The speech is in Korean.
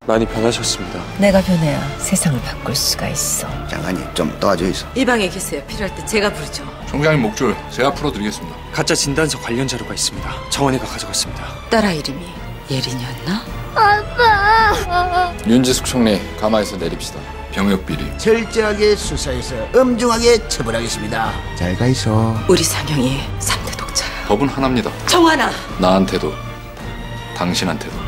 많이 변하셨습니다. 내가 변해야 세상을 바꿀 수가 있어. 장관님 좀 도와주이소. 이 방에 계세요. 필요할 때 제가 부르죠. 총장님 목줄 제가 풀어드리겠습니다. 가짜 진단서 관련 자료가 있습니다. 정원이가 가져갔습니다. 딸아 이름이 예린이었나? 윤지숙 총리 가마에서 내립시다. 병역 비리. 철저하게 수사해서 엄중하게 처벌하겠습니다. 잘 가이소. 우리 상영이 3대 독자야. 법은 하나입니다. 정환아. 나한테도 당신한테도.